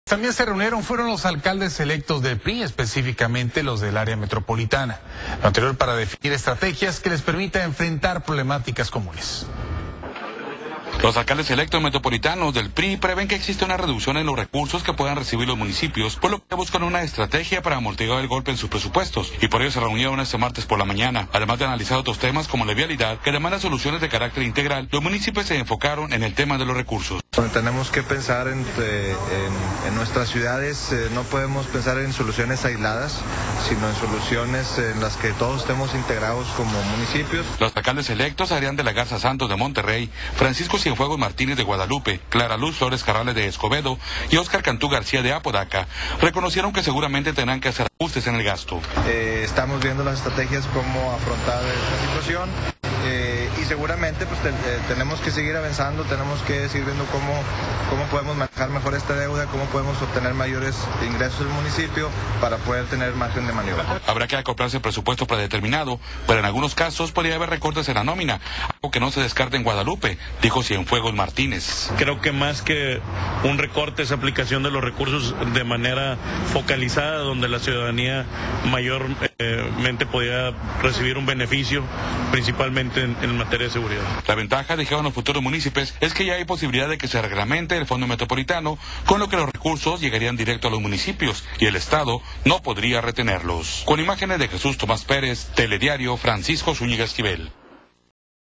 También se reunieron fueron los alcaldes electos del PRI, específicamente los del área metropolitana. Lo anterior para definir estrategias que les permitan enfrentar problemáticas comunes. Los alcaldes electos metropolitanos del PRI prevén que existe una reducción en los recursos que puedan recibir los municipios, por lo que buscan una estrategia para amortiguar el golpe en sus presupuestos, y por ello se reunieron este martes por la mañana. Además de analizar otros temas como la vialidad, que demandan soluciones de carácter integral, los municipios se enfocaron en el tema de los recursos. Tenemos que pensar en nuestras ciudades, no podemos pensar en soluciones aisladas, sino en soluciones en las que todos estemos integrados como municipios. Los alcaldes electos, Adrián de la Garza Santos de Monterrey, Francisco Cienfuegos Martínez de Guadalupe, Clara Luz Flores Carrales de Escobedo y Óscar Cantú García de Apodaca, reconocieron que seguramente tendrán que hacer ajustes en el gasto. Estamos viendo las estrategias cómo afrontar esta situación. Y seguramente pues tenemos que seguir avanzando, tenemos que seguir viendo cómo podemos manejar mejor esta deuda, cómo podemos obtener mayores ingresos del municipio para poder tener margen de maniobra. Habrá que acoplarse el presupuesto predeterminado, pero en algunos casos podría haber recortes en la nómina, algo que no se descarta en Guadalupe, dijo Cienfuegos Martínez. Creo que más que un recorte es aplicación de los recursos de manera focalizada, donde la ciudadanía mayormente podía recibir un beneficio, principalmente en materia de seguridad. La ventaja, dijeron los futuros municipios, es que ya hay posibilidad de que se reglamente el Fondo Metropolitano, con lo que los recursos llegarían directo a los municipios y el Estado no podría retenerlos. Con imágenes de Jesús Tomás Pérez, Telediario, Francisco Zúñiga Esquivel.